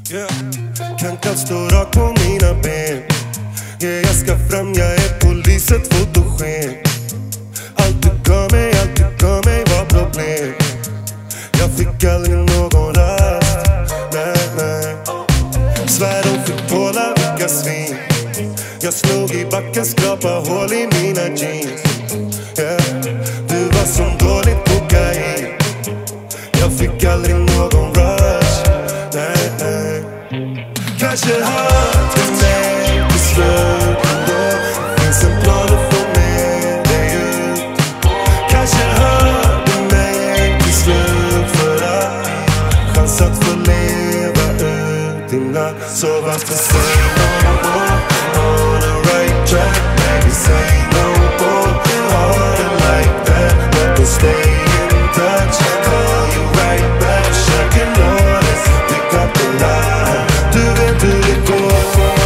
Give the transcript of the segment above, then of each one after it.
Yeah. Kan knappt stå rak på mina ben. Yeah, jag ska fram, jag är poliset fotogen. Allt du gav mig var problem. Jag fick aldrig någon rast. Nej. Svär de fick tåla vilka svin. Jag slog i backen, skrapa hål i mina jeans. Yeah. Du var som dåligt kokain. Jag fick aldrig någon rush. Nej. Kanske hade mig till slut ändå. Finns en plan att få med dig ut. Kanske hade mig till slut för att chans att få leva ut dina. Så varför säg no more? On the right track, maybe say no more. Hard it like that, but we'll stay in touch. Call you right back, checking orders, pick up the line. Du vet hur det går.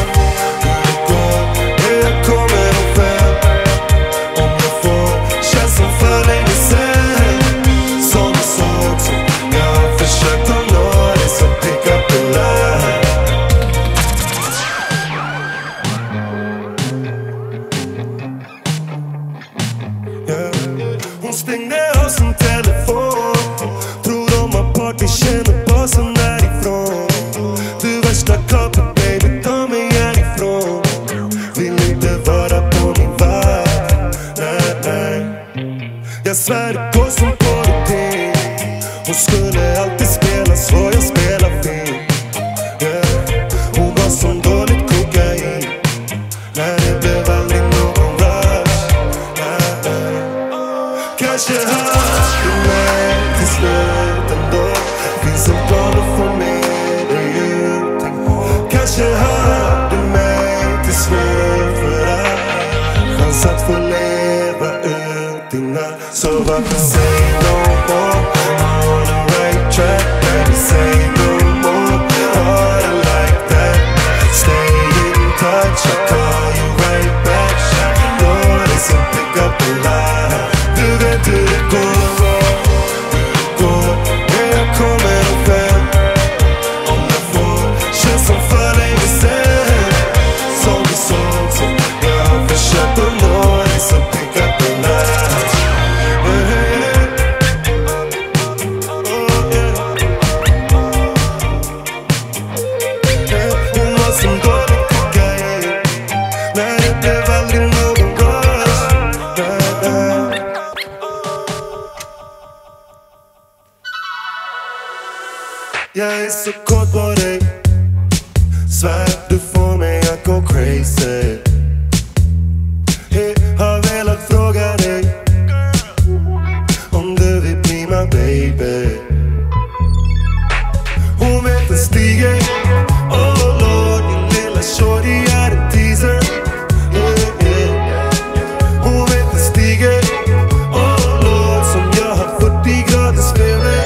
Jag kommer nog fram om jag får. Känns som för länge sen. Som du såg så jag har försökt att nå dig, så pick up the line. Hon stängde av sin telefon. Tror de har party, känner basen därifrån. Du värsta kapet baby, ta mig härifrån. Vill inte vara på min vakt. Nej. Jag svär det går som på rutin. Hon skulle alltid spela så, jag spelar fin. Hon var som dåligt kokain. Nej, det blev aldrig någon rush. Kanske hade mig till slut ändå. Finns en plan att få med dig ut. Kanske hade mig till slut för att chans att få leva ut dina. Så varför säg no more? On the right track, baby say no more. Hard it like that, stay in touch. I call you right back, know this and pick up the line. Du vet hur det går. Jag kommer nog fram om jag får. Känns som för länge sen. Som du såg så jag har försökt att nå dig, så pick up the line. Hon var som dålig kokain. Nej, det blev aldrig någon rush. Jag är så kort på dig. Svär du får mig att gå crazy. Har velat fråga dig om du vill bli my baby. Hon vet en stiger. Oh lord, din lilla shorty är en teaser. Hon vet en stiger. Oh lord, som jag har 40 graders feber.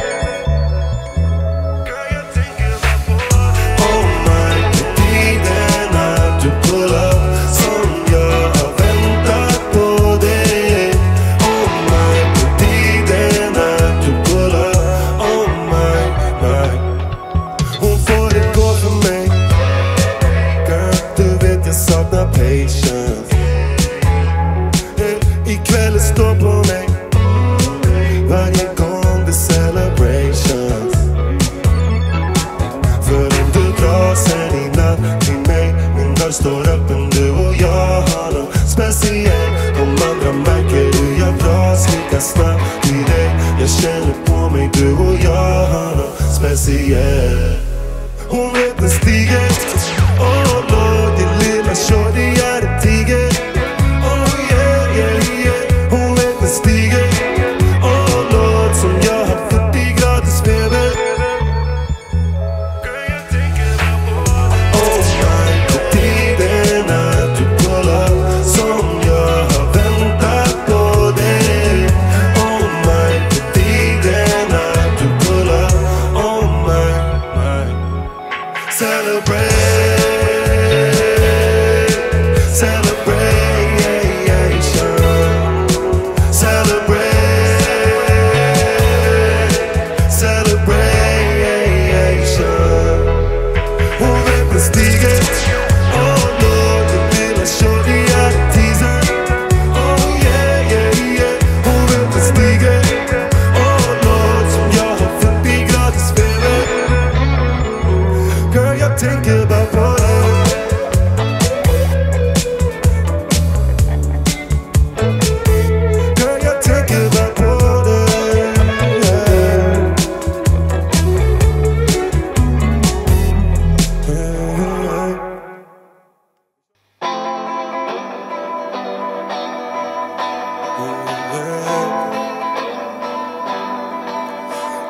Oh my, på tiden att du pull up. Som jag har väntat på dig. Oh my, på tiden att du pull up. Oh my. Hon får det gå för mig. Girl, du vet jag saknar patience. Ikväll står på mig. Varje gång det celebrations. För om du drar sen i natt till mig. Min dörr står öppen, du och jag har något speciellt. De andra märker hur jag dras lika snabbt till dig. Jag känner på mig, du och jag har något speciellt. Hon vet en stiger. Oh lord, din lilla shorty är en tiger. Oh yeah. Hon vet en stiger. Oh lord, som jag har 40 graders feber. Oh my, på tiden att du pull up. Som jag har väntat på dig. Oh my, på tiden att du pull up. Oh my.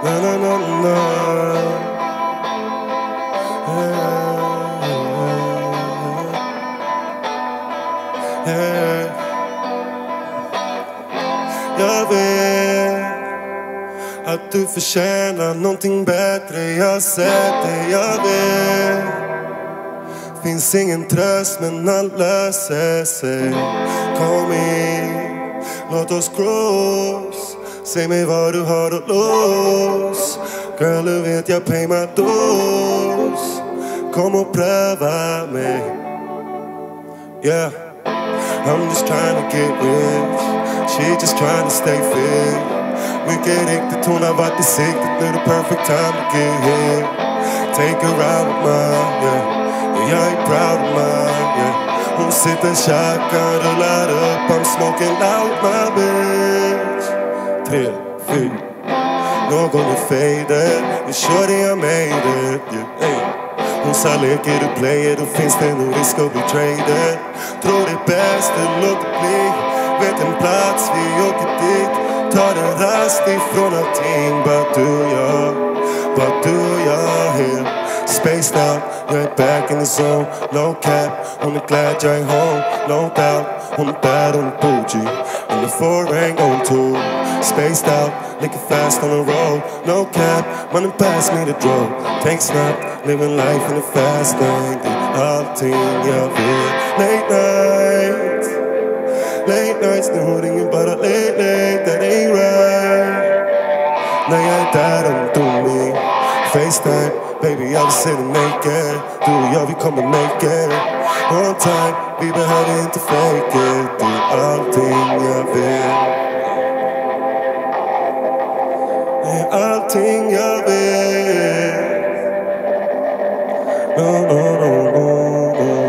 na na na na. Jag vet att du förtjänar någonting bättre. Jag har sett det, jag vet. Finns ingen tröst men allt löser sig. Kom in, låt oss cross. Säg mig vad du har att lås. Girl, du vet jag pay my dues. Kom och pröva mig. Yeah, I'm just trying to get rich. She just trying to stay fit. Mycket riktigt, hon har varit i siktet. Nu är det perfect time to get hit. Take her out of mine, yeah. Jag är proud of mine, yeah. Hon sitter shotgun, rullar upp. I'm smoking out my bitch. 3, 4. Någon är faded. You shorty I made it, yeah. Hey. Hon sa leker du player, då finns det nog risk att bli traded. Tror det är bäst du låter bli. Vet en plats, vi åker dit. Tar en rast ifrån allting. Bara du och jag här. Spaced out, jag är back in the zone. No cap, hon är glad jag är home. No doubt, hon är bad, hon är bougie. And the foreign going to. Spaced out, looking fast on the road. No cap, money pass me the drug. Take snap, living life in a fast lane. Allting jag vill. Late nights, nu ringer bara late, that ain't right. När jag är där om du mig. FaceTime, baby jag vill se dig naked. Du och jag, vi kommer make it. On time, vi behöver inte fake it. Du är allting jag vill. Det är allting jag vill. No, no, no, no, no.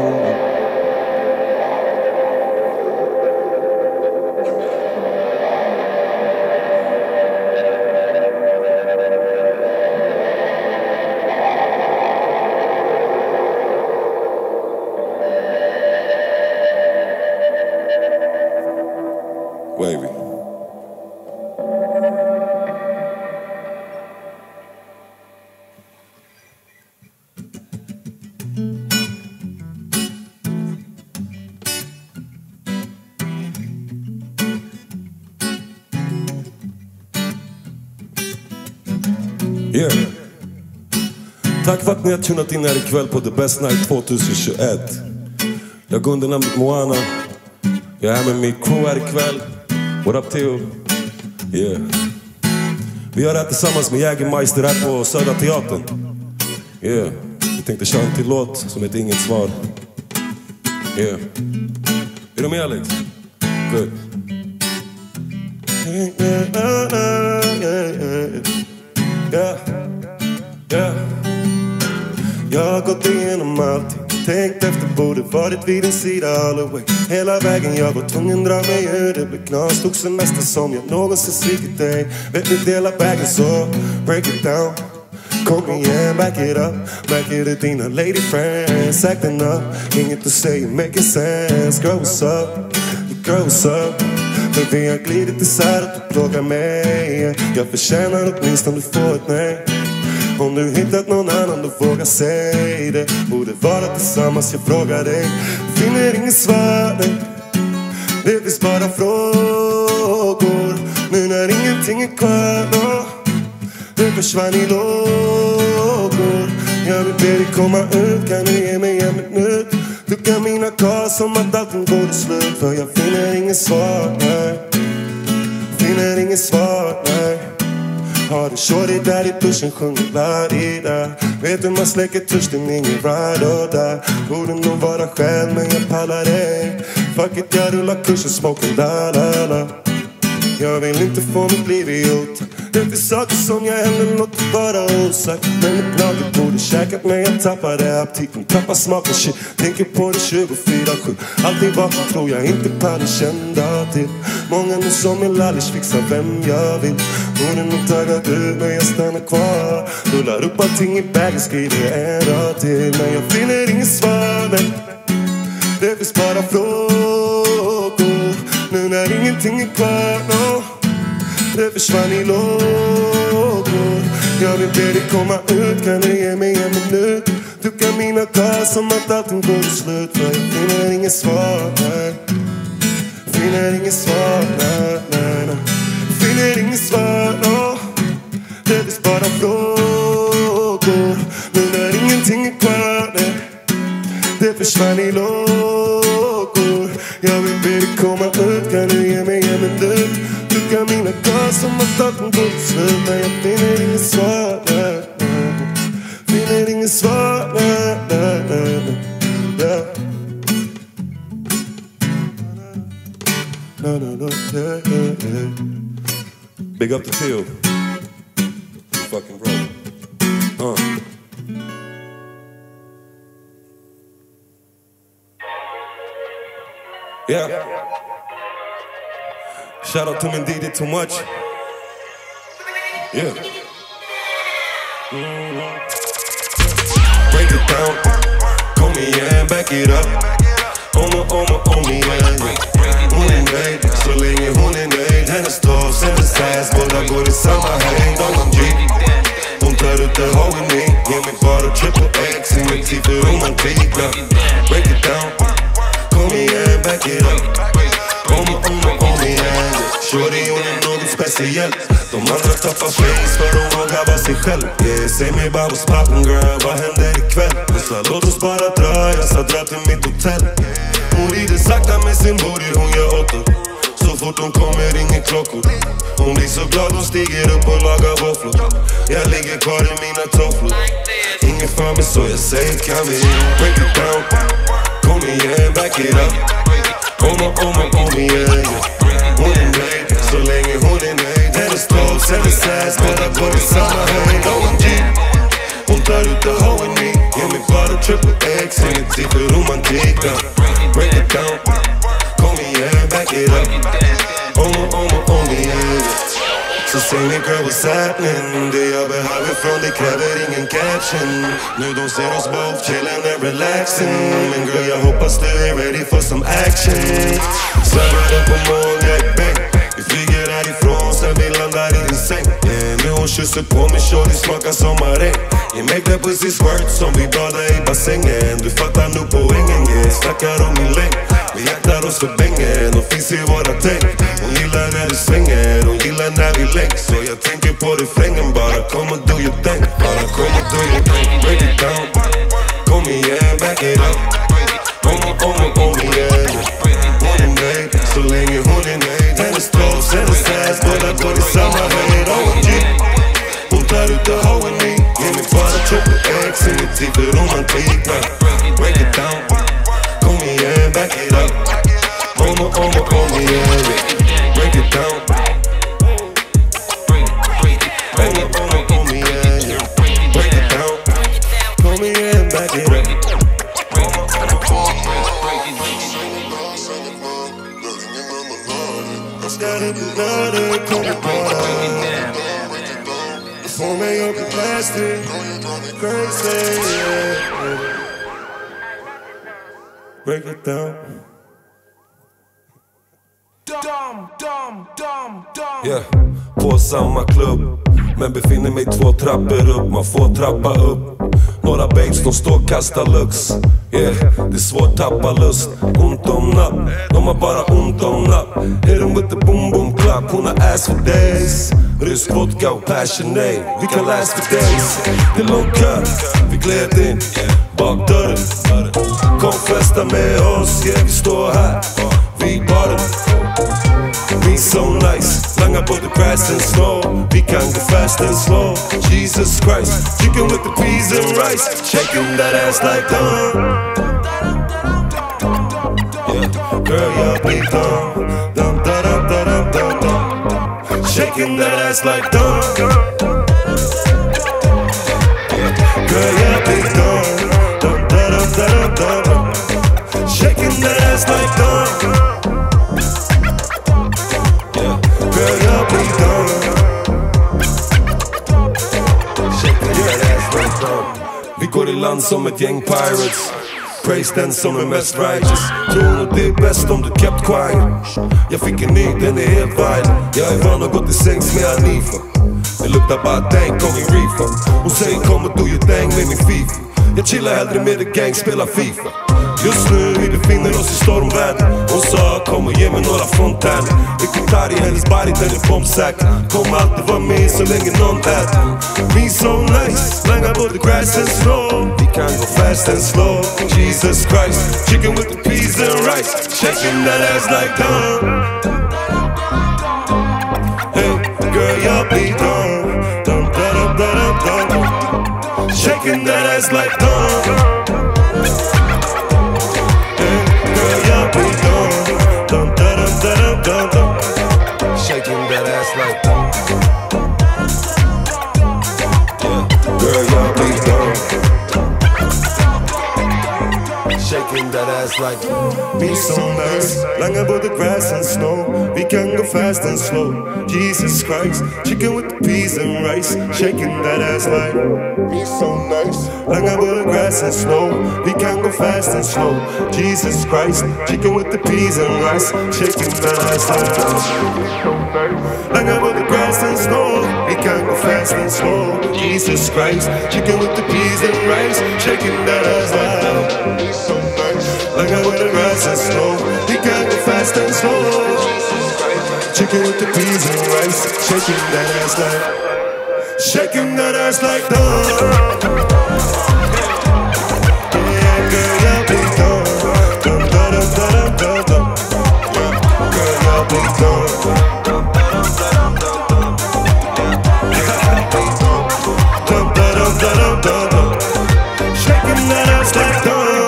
Wavy. Yeah. Tack för att ni har tunat in här ikväll på The Best Night 2021. Jag går under namnet Moana. Jag är här med mitt crew här ikväll. What up Theo? Yeah. Vi gör det här tillsammans med Jägermeister här på Södra Teatern. Yeah. Vi tänkte köra en till låt som heter Inget svar. Yeah. Är du med Alex? Good. Yeah. Yeah. Jag har gått igenom allting. Tänkt efter, borde varit vid din sida all the way. Hela vägen jag var tvungen dra mig ur. Det blev knas, tog semester som jag någonsin svikit dig. Vet ni dela vägen så, break it down. Kom igen, back it up. Back it up, dina lady friends acting up, inget att säga, making sense. Girl what's up, girl what's up. För vi har glidit isär att du plågar mig. Jag förtjänar åtminstone du får ett nej. Om du hittat någon annan då våga säg det. Borde vara tillsammans, jag frågar dig. Finner ingen svar, nej. Det finns bara frågor. Nu när ingenting är kvar då. Du försvann i lågor. Jag vill be dig komma ut. Kan du ge mig en minut? Du kan mina kvar som att allting går till slut. För jag finner ingen svar, nej. Finner ingen svar, nej. Har du shorty där i duschen, sjunger la-di-da. Vet du man släcker törsten, ingen ride or die. Borde nog vara själv men jag pallar dig. Fuck it, jag rullar kursen, smoking la-la-la. Jag vill inte få mitt liv idiot. Det finns saker som jag hellre låter vara osagt. Men ett laget borde käkat men jag tappade aptiten. Tappar smaken, shit, tänker på det 24/7. Alltid vapen tror jag inte pallar kända till. Många nu som en lallish fixar vem jag vill. Hon är nog taggad ut men jag stannar kvar. Rullar upp allting i bagen, skriver en rad till. Men jag finner ingen svar, nej. Det finns bara frågor. Nu när ingenting är kvar, no. Det försvann i lågor. Jag vill be dig komma ut, kan du ge mig en minut? Du kan mina kar som att allting går till slut. För jag finner inget svar, nej. Finner inget svar, nej, nej, nej. Finner inget svar, oh. Det är visst bara frågor. Nu när ingenting är kvar, nej. Det försvann i lågor. Jag vill be dig komma ut, kan du ge mig en minut? Du kan mina kar som att allting går till slut. Men jag finner inget svar, nej, nej. Finner inget svar, nej, nej, nej, nej. No, no, no, yeah, yeah, yeah. Big up the field. Fucking roll. Yeah. Shout out to Mindy, did too much. Yeah. Break it down. Call me and back it up. On me, yeah. Hon är nöjd, så länge hon är nöjd. Hennes tov, hennes ass, båda går i samma höjd. Om G, hon tar ut det har med mig. Ge mig bara triple X, ingen tid för romantik. Break it down, kom igen, back it up. Om igen. Shorty, hon är något speciellt. De andra tappar face för de vågar vara sig själv. Yeah, säg mig bara what's poppin' girl, vad händer ikväll? Hon sa låt oss bara dra, jag sa dra till mitt hotell. Hon rider sakta med sin booty, hon gör åtta. Så fort hon kommer ringer klockor. Hon blir så glad, hon stiger upp och lagar våfflor. Jag ligger kvar i mina tofflor. Ingen för mig så jag säger kan vi break it down. Kom igen, back it up. Om igen. Hon är nöjd, så länge hon är nöjd. Hennes tov, hennes ass, båda går i samma höjd. OMG, hon tar ut det har med mig. Ge mig bara triple X, ingen tid för romantik. Break it down, kom igen, back it up. Om igen. Så säg mig girl what's happening. Det jag behöver från dig kräver ingen caption. Nu de ser oss both chillin' and relaxing. Men girl jag hoppas du är ready for some action. Svävar upp på moln, jag är bäng. Vi flyger härifrån, sen vi landar i din säng. Yeah, nu hon kysser på mig, shorty smakar sommarregn. You make that pussy squirt som vi badar i bassängen. Du fattar nog poängen, yeah. Snackar om min längd. Vi jaktar oss för bängen och finns i våra tänk. Hon gillar när du svänger, hon gillar när vi längs. Så jag tänker på refrängen, bara kom och do your thing. Bara kom och do your thing, break it down. Kom igen, back it up. Om igen. Hon är nöjd, så länge hon är nöjd. Hennes tov, hennes ass, båda går i samma höjd. OMG, hon tar ut det har med mig. Ge mig bara triple X, ingen tid för romantik. Break it down, kom igen, back it up. Om igen. Break it down. Om igen. Break it down. Kom igen, back it up. Jag ska inte när du kommer bara. Du får mig upp i plastic. Crazy, yeah. Break it down. Yeah, på samma klubb. Men befinner mig 2 trappor upp. Man får trappa upp. Några babes, de står och kastar lux. Yeah, det är svårt tappa lust. Ont om napp, de har bara ont om napp. Hit them with the boom boom clap. Hon har ass for days. Rysk vodka och passionate. Vi kan last for days. Det är lång kö, vi gled in bakdörren. Kom festa med oss, yeah vi står här. Vi baren. We so nice, langa på the grass and snow. Vi kan gå fast and slow. Jesus Christ, chicken with the peas and rice. Shaking that ass like yeah, girl jag blir dum. Shaking that ass like girl jag blir dum. Shaking that ass like girl, jag blir vi går i land som ett gäng pirates. Praise den som är mest righteous. Tror nog det är bäst om du kept quiet. Jag fick en ny, den är helt violent. Jag är van att gå till sängs med Hanifa. Det luktar bara dank och min reefer. Hon säger kom och do your thing med min FIFA. Jag chillar hellre med the gang, spelar FIFA. Just nu vi befinner oss i stormväder. Hon sa kom och ge mig några fontäner. Riktigt arg i hennes body, den är bombsäker. Kommer alltid vara med så länge någon äter. Me so nice, slänga både grass and snow. Vi kan gå fast and slow. Jesus Christ, chicken with the peas and rice. Shaking that ass like hey, girl jag blir dum. Shaking that ass like hey, girl jag blir dum. Shaking that ass like yeah, girl jag blir dum. Shaking that ass like me so nice. Langa både grass and snow. We can go fast and slow. Jesus Christ, chicken with the peas and rice. Shaking that ass like me so nice. Langa både grass and snow. We can go fast and slow. Jesus Christ, chicken with the peas and rice. Shaking that ass like Langa både grass and snow. We can go fast and slow. Jesus Christ, chicken with the peas and rice. Shaking that ass like me so nice. Langa både grass and snow. We can go fast and slow. Chicken with the peas and rice. Shaking that ass like shaking that ass like yeah, girl, you'll be done. Girl, you'll be done. Shaking that ass like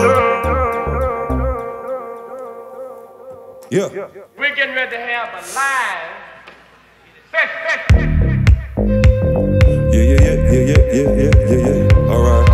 yeah. We're getting ready to have a live Yeah. Alright.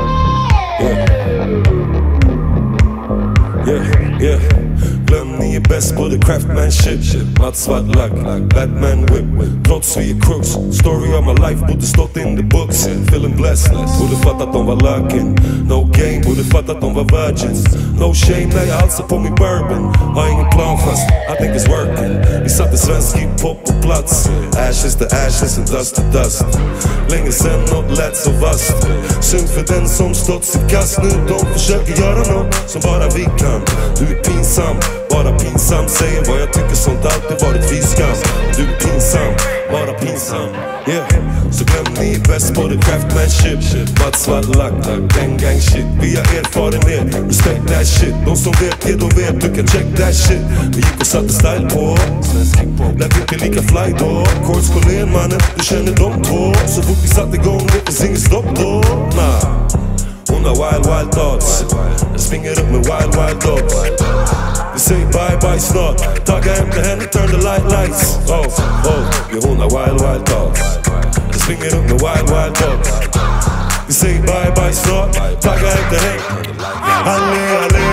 Yeah. Glöm ni är bäst på the craftsmanship. Matt svart lack, Batman whip. Trots vi är crooks. Story of my life borde stått in the books. Feeling blessed, borde fattat de var luckin'. No game, borde fattat de var virgins. No shame när jag halsar på min bourbon. Har ingen plan fast I think it's working. Vi satte svensk hiphop på plats. Ashes to ashes and dust to dust. Länge sen något lät så vast. Synd för den som stått sitt kast. Nu de försöker göra något som bara vi kan. Du är pinsam, bara pinsam. Säger vad jag tycker, sånt alltid varit fiskam. Du är pinsam, bara pinsam. Yeah, så glöm ni är bäst på the craftsmanship. Matt svart lack, gang shit. Vi har erfarenhet, respect that shit. De som vet, ja de vet, du kan check that shit. Vi gick och satte style på när vi inte lika fly då. Chords Colén mannen, du känner de två. Så fort vi satt igång, det finns ingen stopp då. Nah. Hon har wild thoughts. Jag springer upp med wild dogs. Vi säger bye snart. Tagga hem till henne, turn the lights. Oh, ja hon har wild thoughts. Jag springer upp med wild dogs. Vi säger bye snart. Tagga hem till henne. Allé.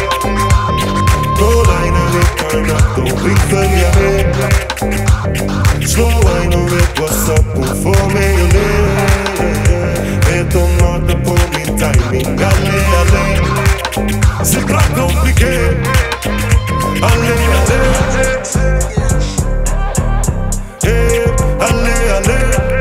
Kolla innan vi turn up, då vill följa med. Slå wine och vet what's up, hon får mig att le. Vet om maten på min timing. Allé. C'est pas compliqué. Allé. Allé.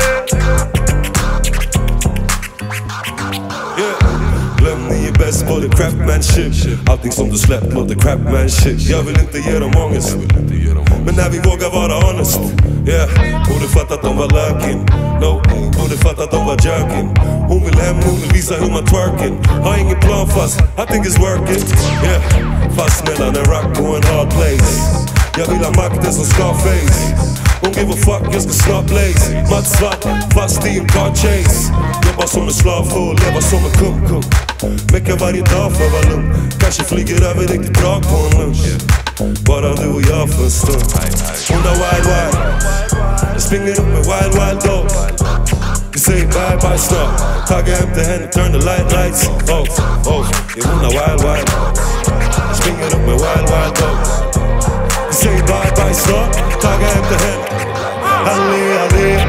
Glöm ni är bäst på the craftsmanship. Allting som du släppt låter craftsmanship. Jag vill inte ge dem ångest, men när vi vågar vara honest. Yeah, borde fatta att de var lurking. No, borde fatta att de var jerking. Hon vill hem, hon vill visa hur man twerking. Har ingen plan fast I think it's working. Yeah, fast mellan en rock och en hard place. Jag vill ha makten som Scarface. Hon give a fuck, jag ska snart blaze. Matt svart, fast i en car chase. Jobbar som en slav för att leva som en kung. Mecka varje dag för att vara lugn. Kanske flyger över riktigt bra på en lunch. Bara du och jag för en stund. Hon har wild. Jag springer upp med wild dogs. Vi säger bye snart. Tagga hem till henne, turn the lights. Oh, ja hon har wild. Jag springer upp med wild dogs. Vi säger bye snart. Tagga hem till henne. Allé.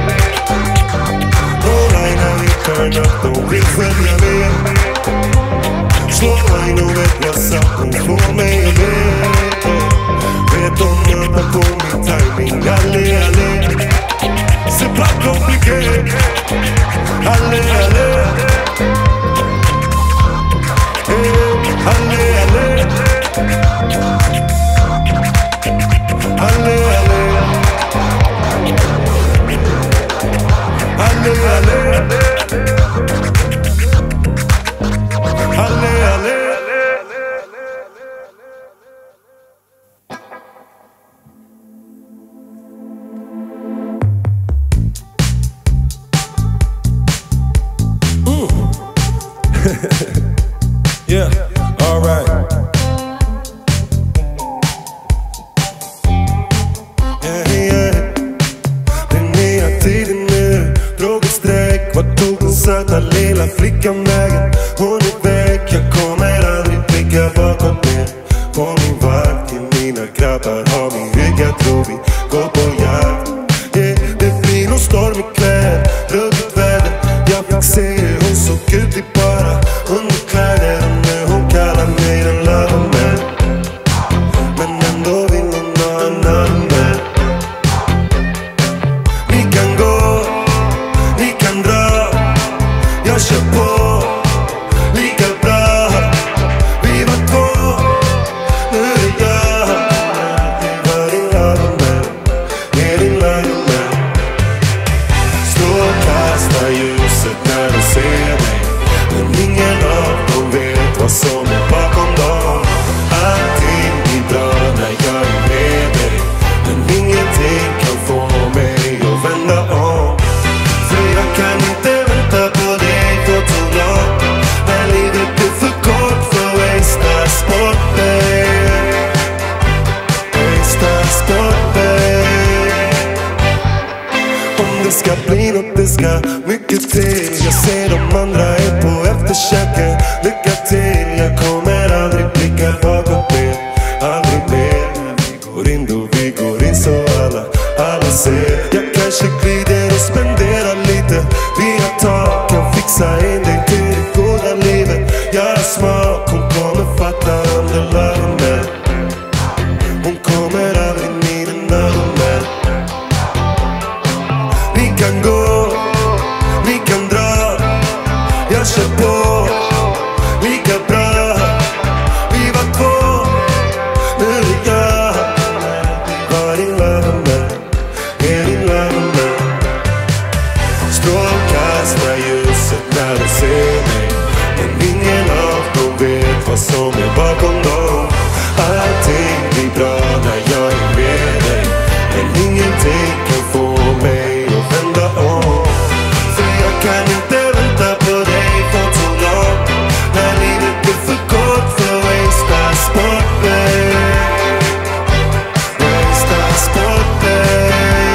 Kolla innan vi turn up, de vill följa med. Slå wine och vet what's up, hon får mig att le. Vet om maten på min timing. Allé. C'est pas compliqué. mycket. Alle, alle. Alle, alle. Alle, alle. Alle, alle. Alle, alle. Yeah, alright. Den nya tiden nu, drog ett streck. Vart tog den söta lilla flickan vägen? Hon är väck, jag kommer aldrig blicka bakåt ner. På min vakt till mina grabbar har min rygg, jag tror vi går på jakt. Det blir nog storm ikväll, ruddigt väder. Jag fick se hur hon såg ut i bara underkläder. Och nu hon kallar mig den lövmen, men ändå vill hon ha en annan. Ni kan gå, ni kan dra, jag kör på lika bra. Vi var två, nu är det jag. Var din lövmen, ge din lövmen. Stå och kasta ljuset när du ser mig, men ingen av dem vet vad som är bakom dem. Allting blir bra när jag är med dig, men ingenting kan få mig att vända om. För jag kan inte vänta på dig för too long. När livet är för kort för att wastea sport, babe. Wastea sport, babe. Om det ska bli något, det ska mycket till. Jag ser de andra är på efterköken. Lycka till, jag kommer aldrig blicka bakåt mer. Aldrig mer. Vi går in då vi går in så alla ser. Jag kanske glider och spenderar lite. Vi har tag, kan fixa in dig till det goda livet. Jag är smak, hon kommer fatta om det lövmen. Hon kommer aldrig need another man. Ni kan gå, ni kan dra, jag kör på lika bra. Vi var två, nu är det jag. Var din lövmen, ge din lövmen. Strålkasta ljuset när du ser mig, men ingen av dem vet vad som är bakom dem. Allting blir bra när jag är med dig, men ingenting kan få mig att vända om. För jag kan inte vänta på dig för too long. När livet är för kort för att wastea sport, babe. Wastea sport, babe.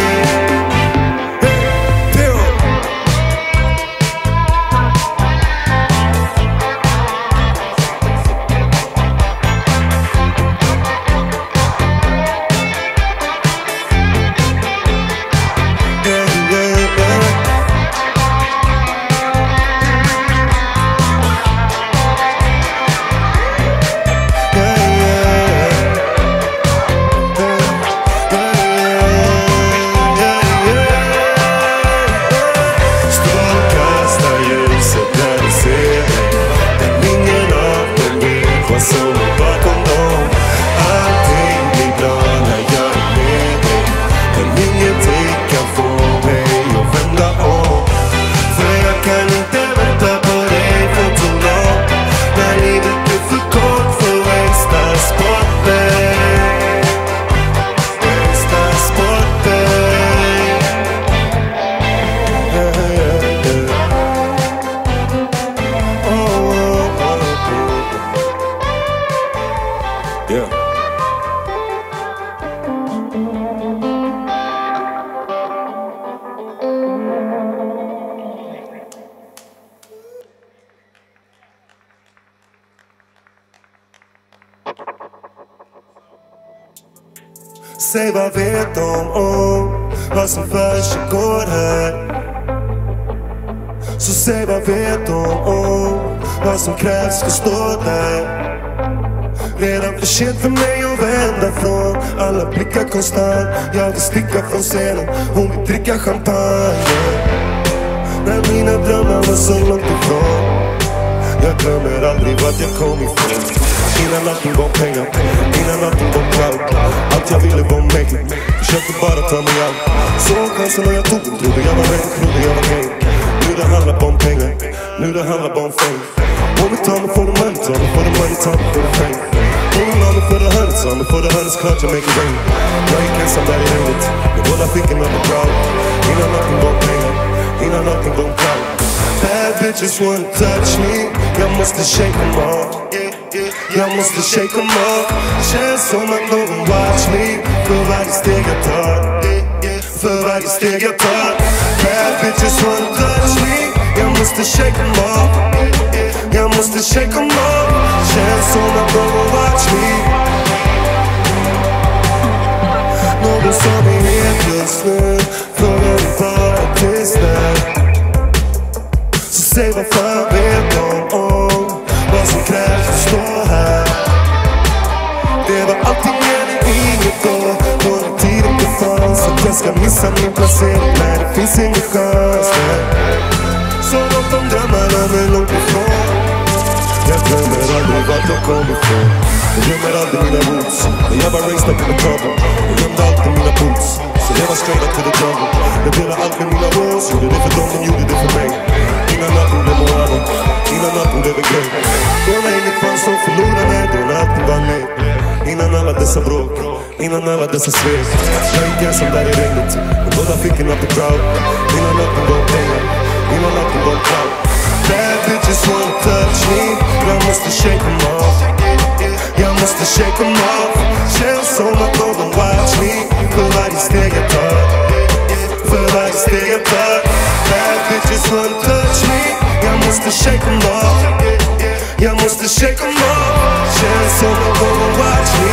Säg vad vet de om vad som försiggår här? Så säg vad vet de om vad som krävs för att stå där? Redan för sent för mig att vända från alla blickar konstant. Jag vill sticka från scenen, hon vill dricka champagne. När mina drömmar var så långt ifrån. Jag glömmer aldrig vart jag kom ifrån. Innan allting var pengar, innan allting var cloud. Allt jag ville var make it, försökte bara ta mig out. Så chansen och jag tog den, trodde jag var rätt, trodde jag var gay. Nu det handlar bara om pengar, nu det handlar bara om fame. Om vi tar mig för the money, tar mig för the money, tar mig för the fame. Ingen av mig för the hundreds, tar mig för the hundreds, klart jag make it rain. Jag gick ensam där i regnet, med båda fickorna med crowd. Innan allting var pengar, innan allting var cloud. Bad bitches wanna touch me, jag måste shake them off. Jag måste shake them off. Känns som att någon watch me, för varje steg jag tar. För varje steg jag tar. Bad bitches wanna touch me, jag måste shake them off. Jag måste shake them off. Känns som att någon watch me. Någon som är helt just nu, frågar bara tills när. Så säg vad fan vet de om vad som krävs att stå här. Det var alltid eller inget då, på den tiden det fanns. Att jag ska missa min placering när det finns ingen chans. Så långt de drömmar om är långt ifrån. Jag glömmer aldrig vart jag kom ifrån. Jag glömmer aldrig mina roots, men jag var raised up in the trouble. Jag glömde alltid mina boots, så jag var straight up to the jungle. Jag delade allt med mina rules, gjorde det för dem, de gjorde det för mig. Innan allting blev moralen, innan allting blev en grej. Då när inget fanns att förlora mig, då när allting var med. Innan alla dessa bråk, innan alla dessa svek. Jag gick ensam där i regnet, med båda fickorna på crowd. Innan allting var pengar, innan allting var cloud. Bad bitches wanna touch me, jag måste shake them off. Jag måste shake them off. Känns som att någon watch me, för varje steg jag tar. För varje steg jag tar. Bad bitches wanna touch me, jag måste shake them off. Jag måste shake them off. Känns som att någon watch me.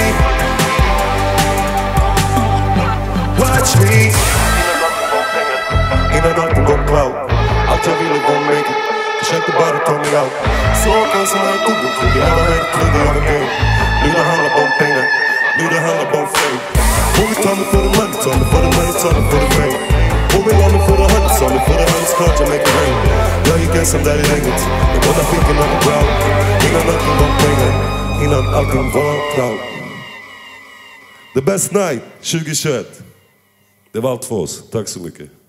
Watch me. Innan allting går cloud. Allt jag ville var make it, försökte bara ta mig out. Så kanske när jag tog den, trodde jag var rätt, trodde jag var gay. Nu det handlar bara om pengar, nu det handlar bara om fame. Hon vill ta mig för the money, ta mig för the money, ta mig för the fame. Hon vill ha mig för the hundreds, ta mig för the hundreds, klart jag make it rain. Jag gick ensam där i regnet, med båda fickorna på crowd. Innan allting var pengar, innan allting var cloud. The best night 2021. Det var allt för oss, tack så mycket.